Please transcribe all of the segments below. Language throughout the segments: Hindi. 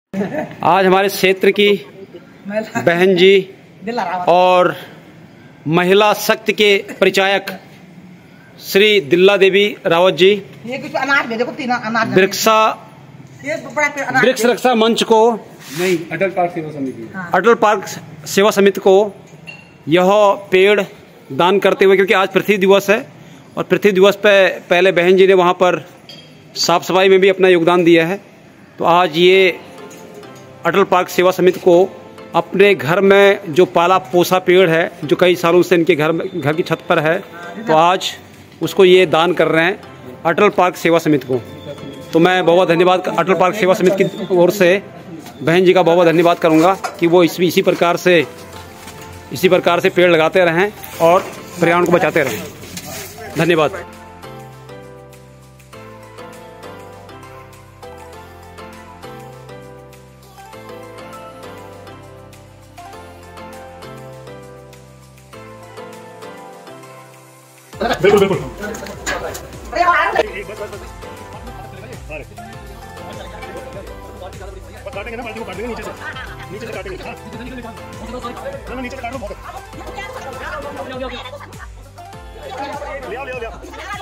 आज हमारे क्षेत्र की बहन जी और महिला शक्ति के परिचायक श्री दिल्ला देवी रावत जी वृक्ष रक्षा मंच को अटल पार्क सेवा समिति को यह पेड़ दान करते हुए, क्योंकि आज पृथ्वी दिवस है और पृथ्वी दिवस पे पहले बहन जी ने वहाँ पर साफ सफाई में भी अपना योगदान दिया है, तो आज ये अटल पार्क सेवा समिति को अपने घर में जो पाला पोसा पेड़ है जो कई सालों से इनके घर की छत पर है, तो आज उसको ये दान कर रहे हैं अटल पार्क सेवा समिति को। तो मैं बहुत धन्यवाद अटल पार्क सेवा समिति की ओर से बहन जी का बहुत धन्यवाद करूंगा कि वो इसी प्रकार से पेड़ लगाते रहें और पर्यावरण को बचाते रहें। धन्यवाद। बिल्कुल बिल्कुल। काटेंगे ना, बाल्टी को काटेंगे नीचे से काटेंगे। ना नीचे से काट लो, बहुत ले आओ।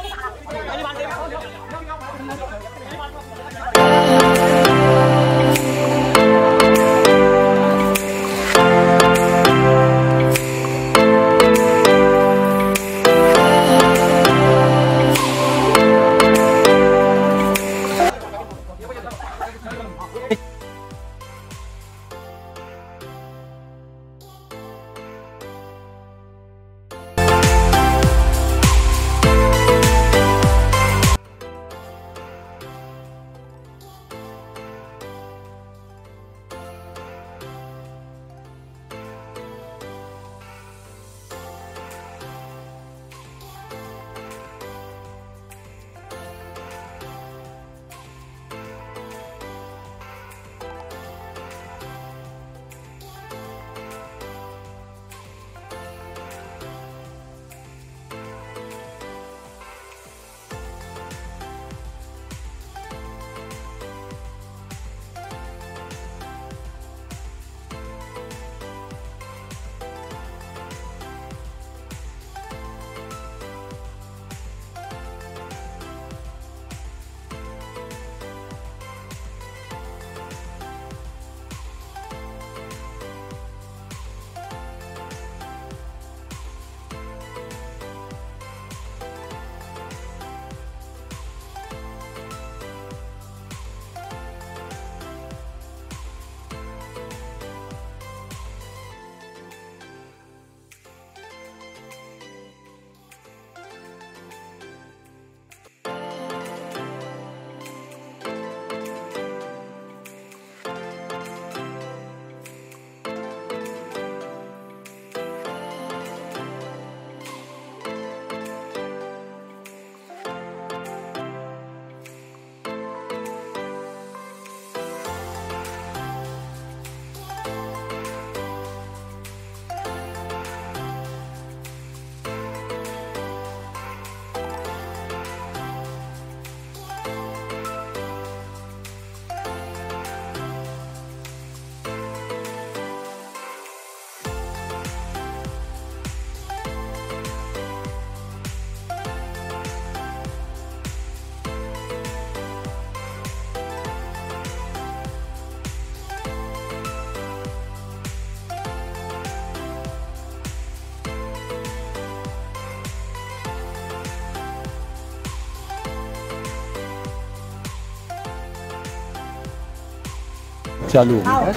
चालू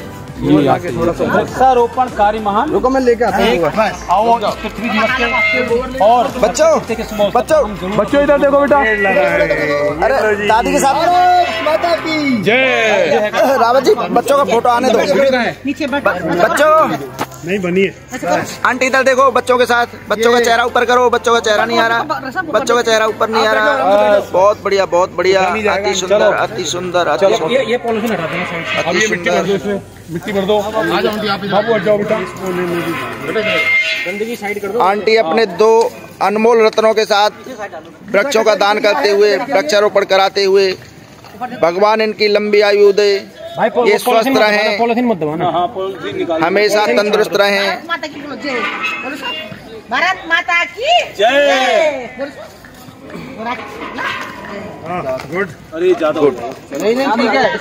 वृक्षारोपण कार्य महान रुको, मैं लेके आता हूँ। आओ पृथ्वी दिवस के और बच्चों इधर देखो बेटा। अरे दादी के साथ जय रावत जी, बच्चों का फोटो आने दो। बच्चों नहीं बनी है। आंटी इधर देखो, बच्चों के साथ। बच्चों का चेहरा ऊपर करो, बच्चों का चेहरा नहीं आ रहा, बच्चों का चेहरा ऊपर नहीं आ रहा। बहुत बढ़िया, बहुत बढ़िया, अति सुंदर, अति सुंदर, अति सुंदर। ये पॉलिथीन हटा देना, अब ये मिट्टी भर दो। आ जाओ बाबू, हट जाओ बेटा, गंदगी साइड कर दो। आंटी अपने 2 अनमोल रत्नों के साथ वृक्षों का दान करते हुए, वृक्षारोपण कराते हुए, भगवान इनकी लंबी आयु दे, ये स्वस्थ रहें, पॉलिथीन मत दबाना। हाँ, हमेशा तंदुरुस्त रहें। भारत माता की जय। गुड। अरे ज्यादा गुड। ठीक है।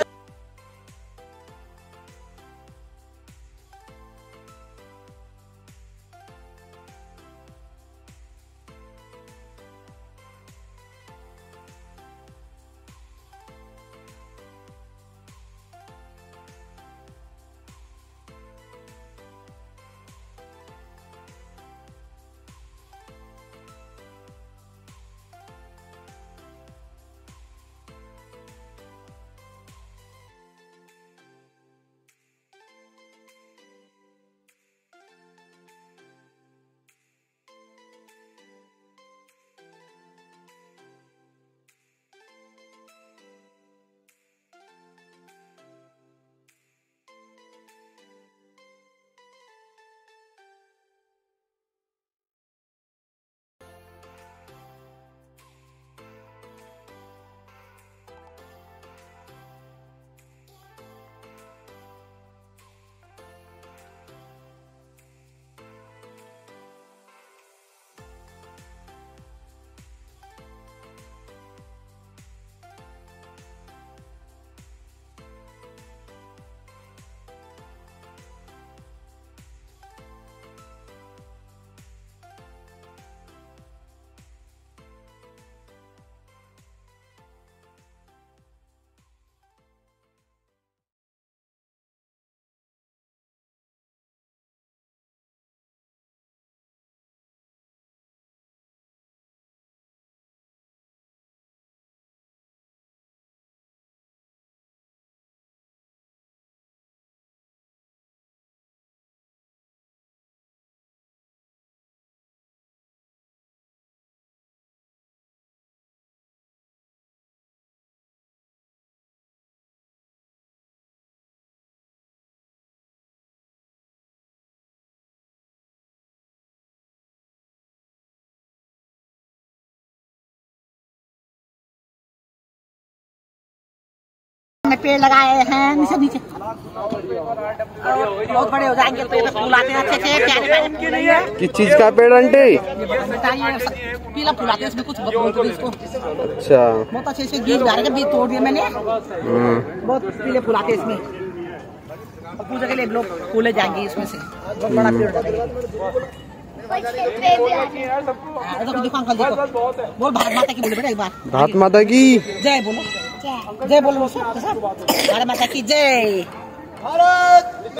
पेड़ लगाए हैं नीचे नीचे बहुत बड़े हो जाएंगे तो फूल आते हैं अच्छे से प्यारे। किस चीज का पेड़ आंटी? पीला फूल आते हैं इसमें कुछ बोलते हैं इसको। अच्छा, बहुत अच्छे से बीज डाले के बीज तोड़ दिए मैंने। बहुत पीले फूल आते हैं इसमें और पूजा के लिए लोग फूले जाएंगे इसमें से। बहुत बड़ा पेड़ दुकान खोल देखो। बोल भारत माता की बोले बेटा एक बार। भारत माता की जय बोलो, जय बोलो सब। भारत माता की जय।